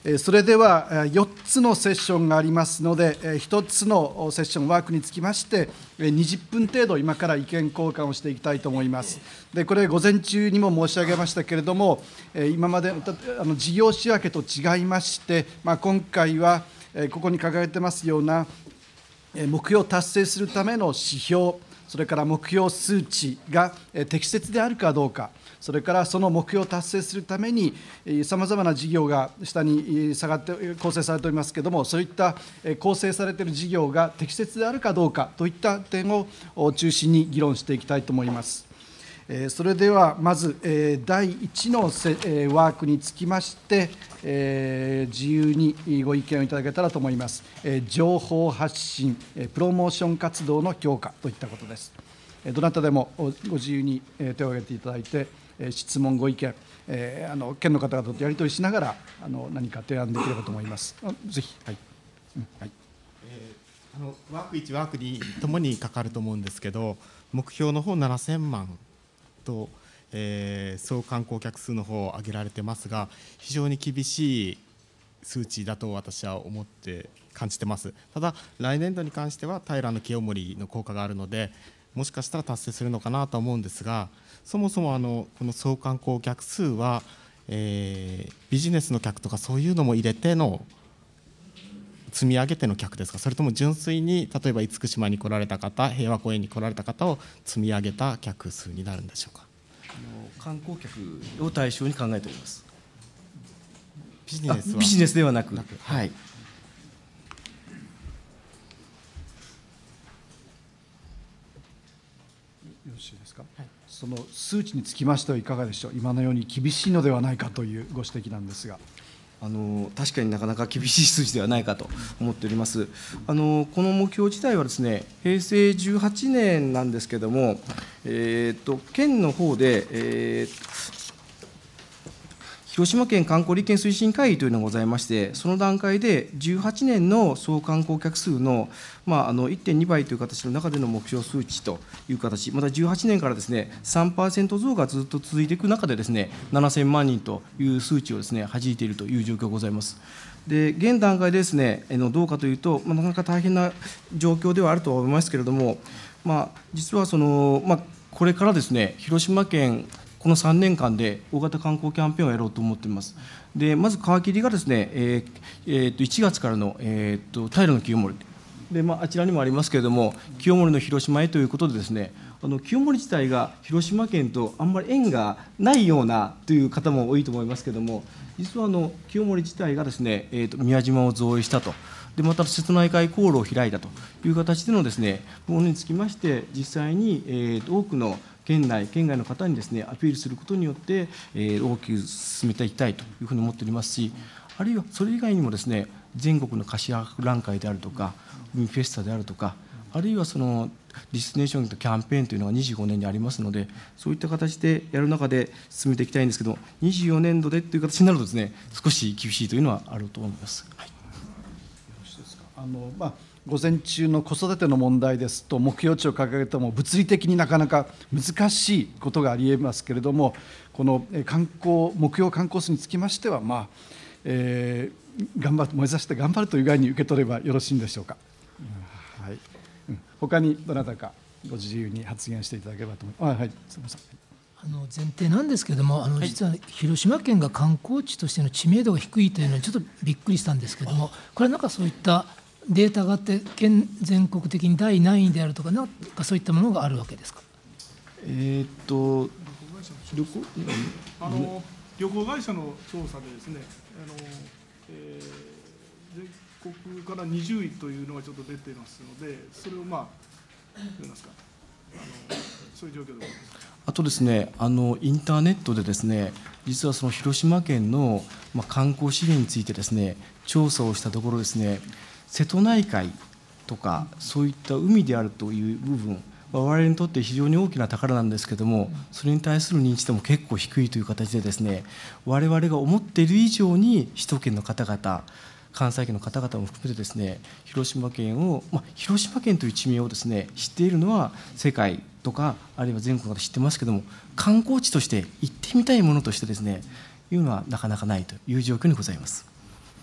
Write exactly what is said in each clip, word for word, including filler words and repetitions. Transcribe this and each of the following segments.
それではよっつのセッションがありますので、ひとつのセッションワークにつきましてにじゅっぷん程度今から意見交換をしていきたいと思います。でこれ午前中にも申し上げましたけれども、今までのあの事業仕分けと違いまして、まあ、今回はここに掲げてますような目標を達成するための指標、それから目標数値が適切であるかどうか、それからその目標を達成するために、さまざまな事業が下に下がって構成されておりますけれども、そういった構成されている事業が適切であるかどうかといった点を中心に議論していきたいと思います。それではまずだいいちのワークにつきまして自由にご意見をいただけたらと思います。情報発信、プロモーション活動の強化といったことです。どなたでもご自由に手を挙げていただいて、質問、ご意見、あの県の方々とやり取りしながらあの何か提案できればと思います。ぜひ、はいはいえー、あのワークいち、ワークにともにかかると思うんですけど、目標の方ななせんまんと、えー、総観光客数の方を挙げられてますが、非常に厳しい数値だと私は思って感じてます。ただ来年度に関しては平清盛の効果があるので、もしかしたら達成するのかなと思うんですが、そもそもあのこの総観光客数は、えー、ビジネスの客とかそういうのも入れての積み上げての客ですか、それとも純粋に例えば厳島に来られた方、平和公園に来られた方を積み上げた客数になるんでしょうか。 あの観光客を対象に考えております。 ビジネスはビジネスではなく、 なくはい。 よろしいですか。はい、その数値につきましてはいかがでしょう。今のように厳しいのではないかというご指摘なんですが。 あの確かになかなか厳しい数字ではないかと思っております。あのこの目標自体はですね、平成じゅうはちねんなんですけれども、えー、と県の方で、えー広島県観光立県推進会議というのがございまして、その段階でじゅうはちねんの総観光客数の、まあ、あの いってんに 倍という形の中での目標数値という形、またじゅうはちねんからですね さんパーセント 増がずっと続いていく中でですね、ななせんまんにんという数値をですね弾いているという状況がございます。で現段階でですね、どうかというと、まあ、なかなか大変な状況ではあるとは思いますけれども、まあ、実はその、まあ、これからですね、広島県このさんねんかんで大型観光キャンペーンをやろうと思っています。でまず皮切りがですね、えーえー、といちがつからの、えー、と平清盛で、まあ、あちらにもありますけれども、清盛の広島へということでですね、あの清盛自体が広島県とあんまり縁がないようなという方も多いと思いますけれども、実はあの清盛自体がですね、えー、と宮島を造営したと。でまた瀬戸内海航路を開いたという形でのですねものにつきまして、実際に、えー、と多くの県内、県外の方にですねアピールすることによって、えー、大きく進めていきたいというふうに思っておりますし、あるいはそれ以外にもですね、全国の貸し博覧会であるとか、海フェスタであるとか、あるいはそのディスティネーションとキャンペーンというのがにじゅうごねんにありますので、そういった形でやる中で進めていきたいんですけど、にじゅうよねんどでという形になるとですね、少し厳しいというのはあると思います。はい、 あのまあ、午前中の子育ての問題ですと、目標値を掲げても物理的になかなか難しいことがありえますけれども、この観光目標観光数につきましては、まあえー、頑張って目指して頑張るという具合に受け取ればよろしいんでしょうか。うんはいうん、他にどなたかご自由に発言していただければと思います。あ、はい、すみません。 あの前提なんですけれども、あの実は広島県が観光地としての知名度が低いというのはちょっとびっくりしたんですけれども、これはなんかそういったデータがあって、県全国的にだい何位であるとか、なんかそういったものがあるわけですか。 えー、っと旅行あの旅行会社の調査でですね、あの、えー、全国からにじゅういというのがちょっと出ていますので、それをまあどう言いますか、あのそういう状況でございます。 あとですね、あのインターネットでですね、実はその広島県の、まあ、観光資源についてですね調査をしたところですね、瀬戸内海とかそういった海であるという部分、我々にとって非常に大きな宝なんですけども、それに対する認知度も結構低いという形でですね、我々が思っている以上に首都圏の方々、関西圏の方々も含めてですね、広島県を、まあ、広島県という地名をですね知っているのは世界とかあるいは全国の方知ってますけども、観光地として行ってみたいものとしてですねいうのはなかなかないという状況にございます。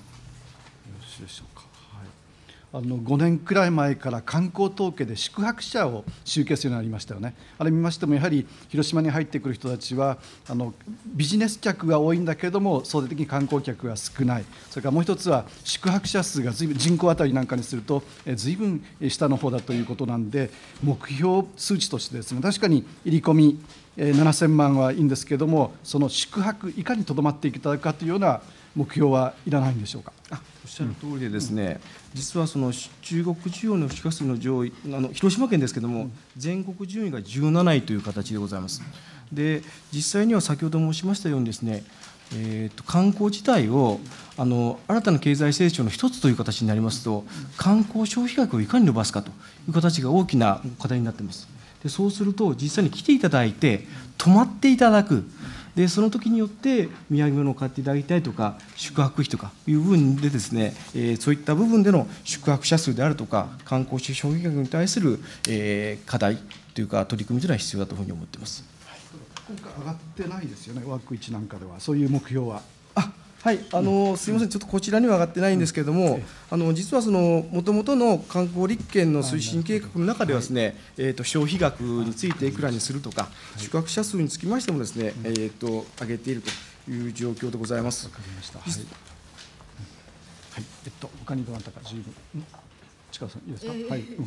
しいでしょうか。あのごねんくらい前から観光統計で宿泊者を集計するようになりましたよね。あれ見ましてもやはり広島に入ってくる人たちはあのビジネス客が多いんだけれども相対的に観光客が少ない。それからもう一つは宿泊者数がずいぶん人口当たりなんかにするとずいぶん下の方だということなんで、目標数値としてですね、確かに入り込みななせんまんはいいんですけれども、その宿泊いかにとどまっていただくかというような目標はいらないんでしょうか。 あおっしゃる通りでですね、うん、実はその中国需要の宿泊数の上位、あの広島県ですけれども、うん、全国順位がじゅうなないという形でございます。で実際には先ほど申しましたようにですね、えー、と観光自体をあの新たな経済成長の一つという形になりますと、観光消費額をいかに伸ばすかという形が大きな課題になっています。でそうすると実際に来ていただいて泊まっていただく、でその時によって土産物を買っていただきたいとか宿泊費とかいう部分でですね、えー、そういった部分での宿泊者数であるとか観光消費額に対する、えー、課題というか取り組みというのは必要だというふうに思っています。 今回上がってないですよね、ワークいちなんかではそういう目標は。 あはいあのすみません、ちょっとこちらには上がってないんですけれども、うん、あの実はそのもともとの観光立県の推進計画の中ではですね、はい、えー、と消費額についていくらにするとか、はい、宿泊者数につきましてもですね、えー、と上げているという状況でございます。 わかりました。はい、はい、えっと他にどなたか十分、うん、近田さんいいですか。えー、はい、うんうんうん、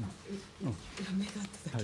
はい。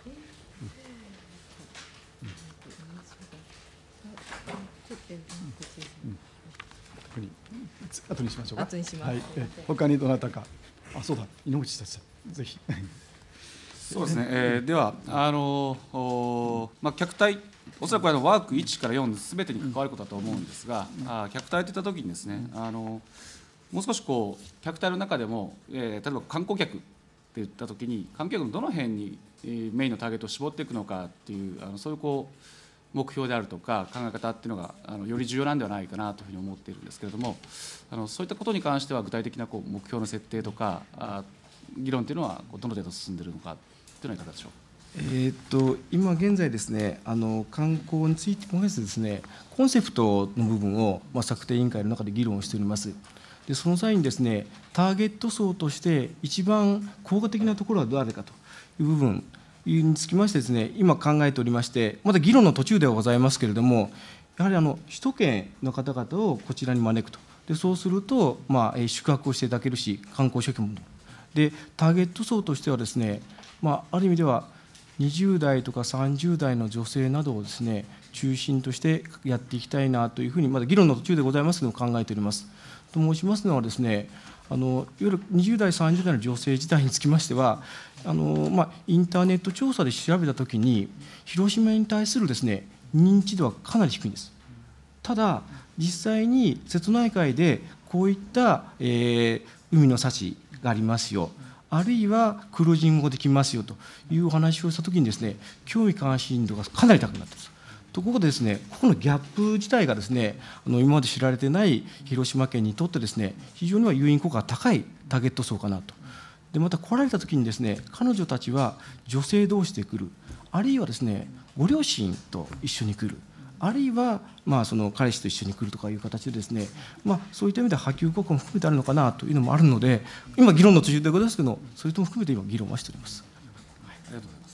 後にしましょうか。後にします。はい、え他にどなたか。あ、そうだ、井ノ口先生、ぜひ。 そうですね。えー、ではあのまあ客体、おそらくあのワークいちからよんすべてに関わることだと思うんですが、うん、あ客体といったときにですね、あのもう少しこう客体の中でも、えー、例えば観光客って言ったときに観光客のどの辺に、えー、メインのターゲットを絞っていくのかっていうあのそういうこう目標であるとか考え方っていうのがあのより重要なんではないかなというふうに思っているんですけれども、あのそういったことに関しては具体的なこう目標の設定とかあ議論というのはどの程度進んでいるのかというのはいかがでしょう。 えー、っと今現在ですね、あの観光についてもですね、コンセプトの部分を、まあ、策定委員会の中で議論をしております。でその際にですね、ターゲット層として一番効果的なところはどれかという部分につきましてですね、今考えておりまして、まだ議論の途中ではございますけれども、やはりあの首都圏の方々をこちらに招くと、でそうすると、まあ、宿泊をしていただけるし、観光消費もで、ターゲット層としてはですね、まあ、ある意味ではにじゅう代とかさんじゅう代の女性などをですね、中心としてやっていきたいなというふうに、まだ議論の途中でございますけれども、考えております。と申しますのはですね、あのいわゆるにじゅう代、さんじゅう代の女性自体につきましては、あの、まあ、インターネット調査で調べたときに、広島に対するですね、認知度はかなり低いんです。ただ、実際に瀬戸内海でこういった、えー、海の幸がありますよ、あるいはクルージングもできますよというお話をしたときにですね、興味関心度がかなり高くなっています。ところでですね、ここのギャップ自体がですね、あの今まで知られてない広島県にとってですね、非常には誘引効果が高いターゲット層かなと。でまた来られたときにですね、彼女たちは女性同士で来る、あるいはですね、ご両親と一緒に来る、あるいはまあその彼氏と一緒に来るとかいう形でですね、まあ、そういった意味では波及効果も含めてあるのかなというのもあるので、今議論の途中でございますけど、それとも含めて今議論はしております。 はい、ありがとうございます。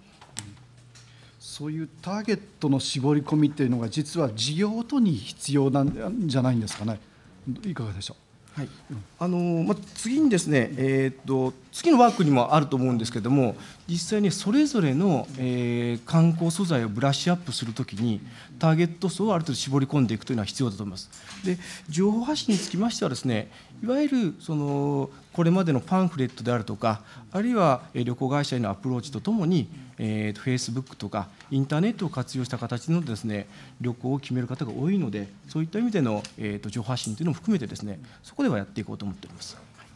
そういうターゲットの絞り込みっていうのが実は事業ごとに必要なんじゃないんですかね。いかがでしょう。 はい、あのまあ、次にですね、えー、と次のワークにもあると思うんですけれども、実際にそれぞれの、えー、観光素材をブラッシュアップするときに、ターゲット層をある程度絞り込んでいくというのは必要だと思います。で、情報発信につきましてはですね、いわゆるそのこれまでのパンフレットであるとか、あるいは旅行会社へのアプローチとともに、えー、と Facebook とかインターネットを活用した形のですね、旅行を決める方が多いので、そういった意味での、えー、と情報発信というのも含めてですね、そこではやっていこうと思っております。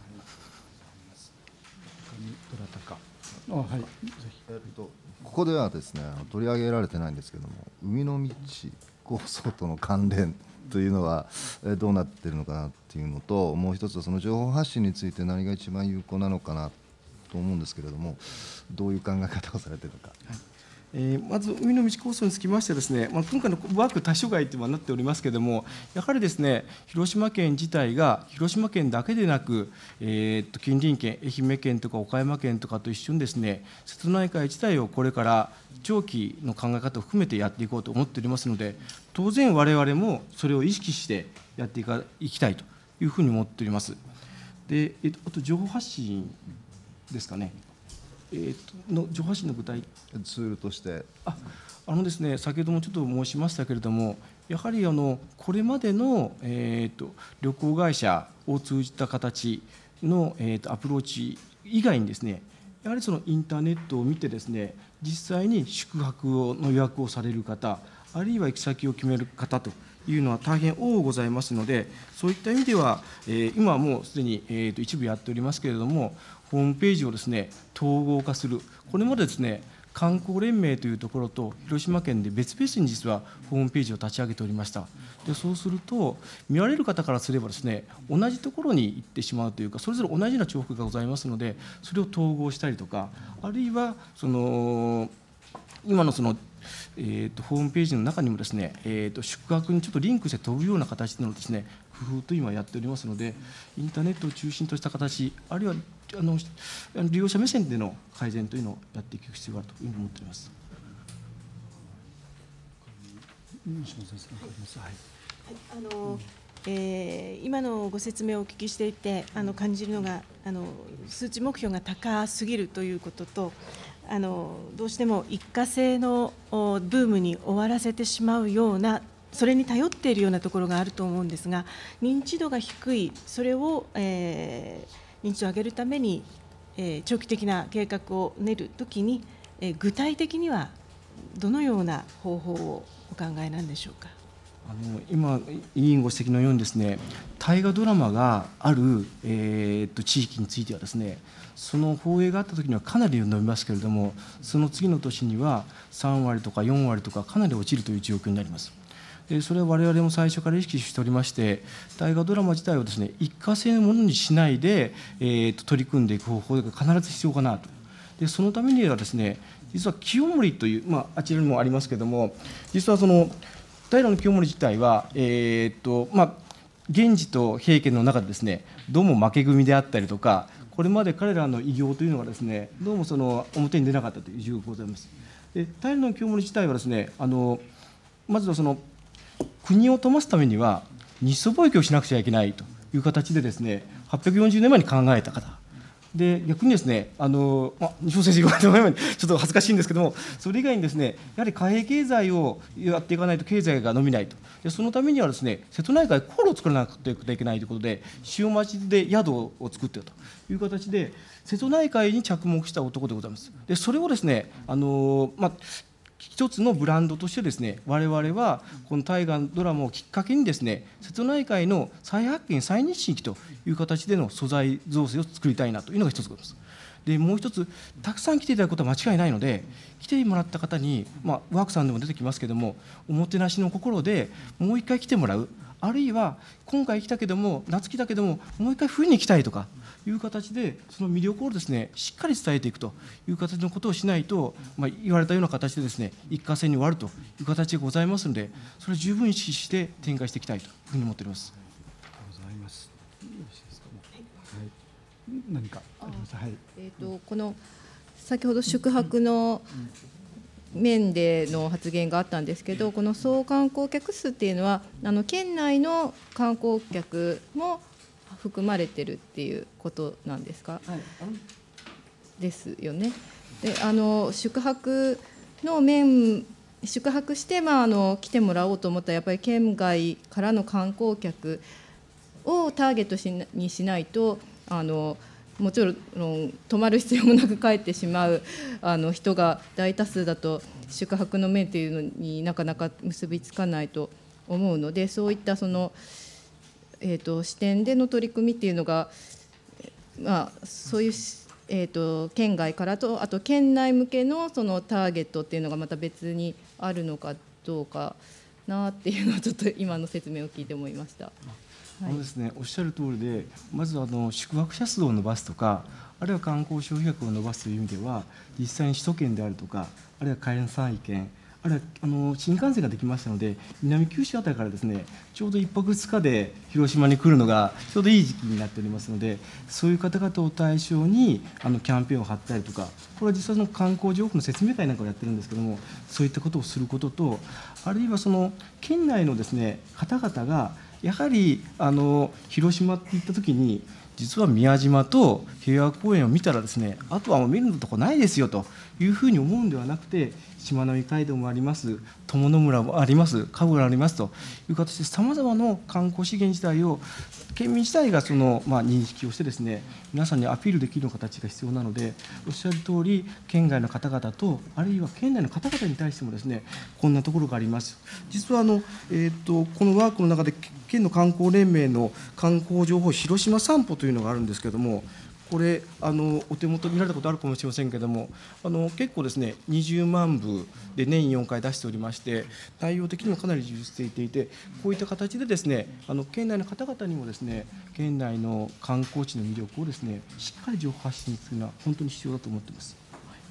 あ、はい、ぜひ。 えっと、ここではですね、取り上げられてないんですけども、海の道構想との関連というのはどうなっているのかなっていうのと、もう一つはその情報発信について何が一番有効なのかなと思うんですけれども、どういう考え方をされているのか。 はい、 えーまず海の道構想につきましてはですね、まあ、今回のワーク対象外とはなっておりますけれども、やはりですね、広島県自体が広島県だけでなく、えー、と近隣県、愛媛県とか岡山県とかと一緒にですね、瀬戸内海自体をこれから長期の考え方を含めてやっていこうと思っておりますので、当然我々もそれを意識してやっていかいきたいというふうに思っております。で、えっと、あと情報発信ですかね。えー、との情報発信の具体ツールとしてああのですね、先ほどもちょっと申しましたけれども、やはりあのこれまでの、えー、と旅行会社を通じた形の、えー、とアプローチ以外にですね、やはりそのインターネットを見てですね、実際に宿泊をの予約をされる方、あるいは行き先を決める方というのは大変多ございますので、そういった意味では、えー、今はもうすでに、えー、と一部やっておりますけれども、ホームページをですね統合化する、これまでですね観光連盟というところと広島県で別々に実はホームページを立ち上げておりました。でそうすると、見られる方からすればですね、同じところに行ってしまうというか、それぞれ同じような重複がございますので、それを統合したりとか、あるいはその今のそのえー、とホームページの中にもですね、えー、と宿泊にちょっとリンクして飛ぶような形のですね工夫と今やっておりますので、インターネットを中心とした形、あるいはあの利用者目線での改善というのをやっていく必要があるというふうに思っております。 あのえー、今のご説明をお聞きしていて、あの感じるのが、あの数値目標が高すぎるということと、あのどうしても一過性のブームに終わらせてしまうような、それに頼っているようなところがあると思うんですが、認知度が低い、それを、えー、認知度を上げるために、えー、長期的な計画を練るときに、えー、具体的にはどのような方法をお考えなんでしょうか。 あの今、委員ご指摘のようにですね、大河ドラマがある、えー、と地域についてはですね、その放映があったときにはかなり伸びますけれども、その次の年にはさんわりとかよんわりとかかなり落ちるという状況になります。でそれは我々も最初から意識しておりまして、大河ドラマ自体をですね一過性のものにしないで、えー、と取り組んでいく方法が必ず必要かなと。でそのためにはですね、実は清盛という、まあ、あちらにもありますけれども、実はその平清盛自体は、えーっとまあ、源氏と平家の中でですね、どうも負け組であったりとか、これまで彼らの偉業というのがですね、どうもその表に出なかったという事情がございます。で平清盛自体はですね、あのまずはその国を富ますためには日租貿易をしなくちゃいけないという形でですね、はっぴゃくよんじゅうねんまえに考えた方で、逆にですね、あの、まあ、西尾先生言われたようにちょっと恥ずかしいんですけども、それ以外にですね、やはり貨幣経済をやっていかないと経済が伸びないと。でそのためにはですね、瀬戸内海航路を作らなくてはいけないということで、潮町で宿を作っているという形で、瀬戸内海に着目した男でございます。でそれをですね、あの、まあ一つのブランドとしてですね、我々はこの大河ドラマをきっかけにですね、瀬戸内海の再発見再認識という形での素材造成を作りたいなというのが一つございます。でもう一つ、たくさん来ていただくことは間違いないので、来てもらった方に、まあ、ワークさんでも出てきますけれども、おもてなしの心でもう一回来てもらう、あるいは今回来たけども、夏来たけどももう一回冬に来たいとかいう形で、その魅力をですねしっかり伝えていくという形のことをしないと、まあ、言われたような形でですね一過性に終わるという形でございますので、それを十分意識して展開していきたいというふうに思っております。 ありがとうございます。よろしいですかね。はい、何かありますか。はい。 えーと、この先ほど宿泊の面での発言があったんですけど、この総観光客数っていうのは、あの県内の観光客も含まれてるっていうことなんですか。はい、ですよね。であの宿泊の面、宿泊して、まあ、あの来てもらおうと思ったら、やっぱり県外からの観光客をターゲットしにしないと、あのもちろん泊まる必要もなく帰ってしまうあの人が大多数だと、宿泊の面というのになかなか結びつかないと思うので、そういったその、えー、と視点での取り組みっていうのが、まあ、そういう、えー、と県外からと、あと県内向けのそのターゲットっていうのがまた別にあるのかどうかなっていうのをちょっと今の説明を聞いて思いました。 あのですね、おっしゃる通りで、まずあの宿泊者数を伸ばすとか、あるいは観光消費額を伸ばすという意味では、実際に首都圏であるとか、あるいは関西圏、あるいはあの新幹線ができましたので、南九州あたりからですね、ちょうどいっぱくふつかで広島に来るのがちょうどいい時期になっておりますので、そういう方々を対象にあのキャンペーンを張ったりとか、これは実際の観光情報の説明会なんかをやってるんですけども、そういったことをすることと、あるいはその県内のですね、方々がやはりあの広島っていったときに、実は宮島と平和公園を見たらですね、あとはもう見るとこないですよというふうに思うんではなくて、しまなみ海道もあります、友の村もあります、神楽ありますという形で、さまざまな観光資源自体を県民自体がその、まあ、認識をしてですね、皆さんにアピールできる形が必要なので、おっしゃる通り、県外の方々と、あるいは県内の方々に対してもですね、こんなところがあります。実はあの、えー、とこのワークの中で、県の観光連盟の観光情報広島散歩というのがあるんですけれども、これあのお手元見られたことあるかもしれませんけれども、あの結構ですね、にじゅうまんぶで年よんかい出しておりまして、内容的にもかなり充実していて、こういった形でですね、あの県内の方々にもですね、県内の観光地の魅力をですね、しっかり情報発信するのは本当に必要だと思っています。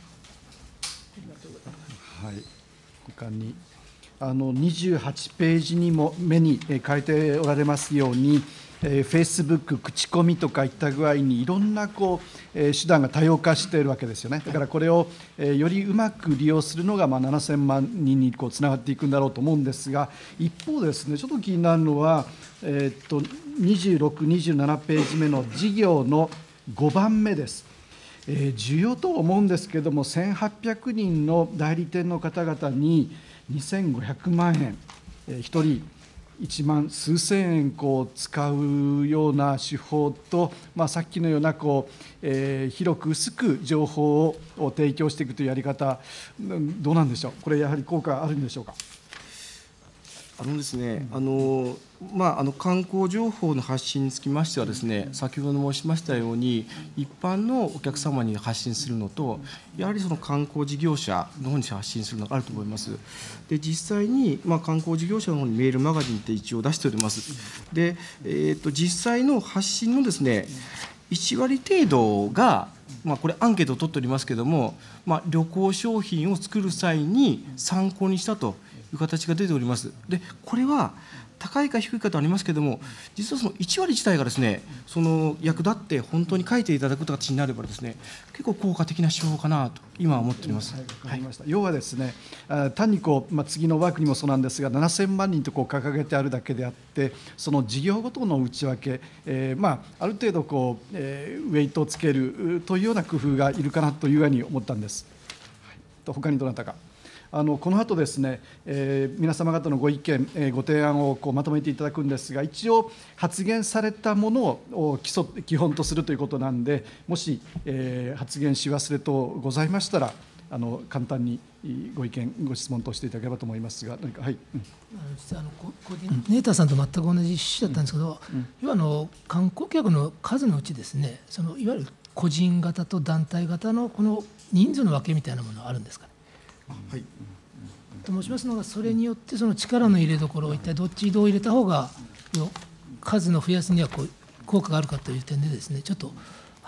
はい、他にあのにじゅうはちページにも目に書いておられますように、フェイスブック、口コミとかいった具合にいろんなこう手段が多様化しているわけですよね。だからこれをよりうまく利用するのがまあななせんまんにんにこうつながっていくんだろうと思うんですが、一方でですね、ちょっと気になるのは、えー、っとにじゅうろく、にじゅうななページ目の事業のごばんめです。えー、需要と思うんですけれども、せんはっぴゃくにんの代理店の方々ににせんごひゃくまんえん、えー、ひとりいちまん数千円こう使うような手法と、まあ、さっきのようなこう、えー、広く薄く情報を提供していくというやり方、どうなんでしょう、これ、やはり効果あるんでしょうか。 あのですね、あのまあ、あの観光情報の発信につきましてはですね、先ほど申しましたように、一般のお客様に発信するのと、やはりその観光事業者の方に発信するのがあると思います。で、実際に、まあ、観光事業者の方にメールマガジンって一応出しております。で、えー、と実際の発信のですね、いちわり程度が、まあ、これアンケートを取っておりますけれども、まあ、旅行商品を作る際に参考にしたという形が出ております。で、これは高いか低いかとありますけれども、実はそのいちわり自体がですね、その役立って本当に書いていただく形になればですね、結構効果的な手法かなと今は思っております。 はい、わかりました。要はですね、単にこう、まあ、次のワークにもそうなんですが、ななせんまんにんとこう掲げてあるだけであって、その事業ごとの内訳、えーまあ、ある程度こう、えー、ウェイトをつけるというような工夫がいるかなというふうに思ったんです。はい、と他にどなたか。あのこの後ですね、えー、皆様方のご意見、えー、ご提案をこうまとめていただくんですが、一応発言されたものを基礎基本とするということなんで、もし、えー、発言し忘れ等ございましたら、あの簡単にご意見ご質問としていただければと思いますが、何か、はい、うん、 実はあのコーディネーターさんと全く同じ趣旨だったんですけど、うん、要はあの観光客の数のうちですね、そのいわゆる個人型と団体型のこの人数の分けみたいなものはあるんですかね。 はい、 と申しますのが、それによってその力の入れどころを一体どっちどう入れた方が数の増やすにはこう効果があるかという点でですね、ちょっと、はい、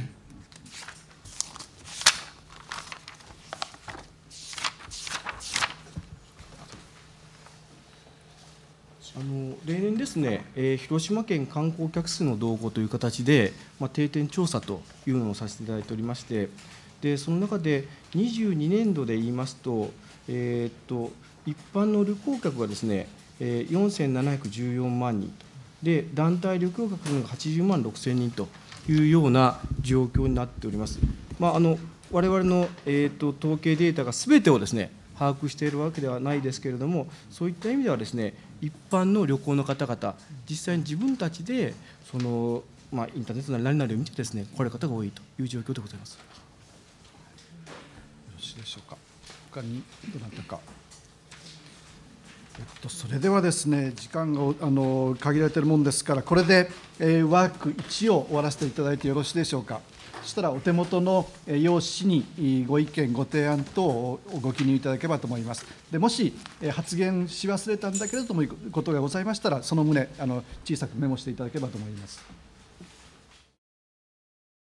あの例年ですね、えー、広島県観光客数の動向という形で、まあ、定点調査というのをさせていただいておりまして、でその中でにじゅうにねんどで言いますと、えー、っと一般の旅行客がですね、えー、よんせんななひゃくじゅうよんまんにんで、団体旅行客がはちじゅうまんろくせんにんというような状況になっております。まあ、あの我々の、えー、っと統計データがすべてをですね把握しているわけではないですけれども、そういった意味ではですね、一般の旅行の方々、実際に自分たちでその、まあ、インターネットなり何なりを見てですね、来られる方が多いという状況でございます。 でしょうか。他にどなたか。えっと、それではですね、時間があの限られているものですから、これで、えー、ワークいちを終わらせていただいてよろしいでしょうか。 そしたらお手元の用紙にご意見、ご提案等をご記入いただければと思います。でもし発言し忘れたんだけれどもいうことがございましたら、その旨あの小さくメモしていただければと思います。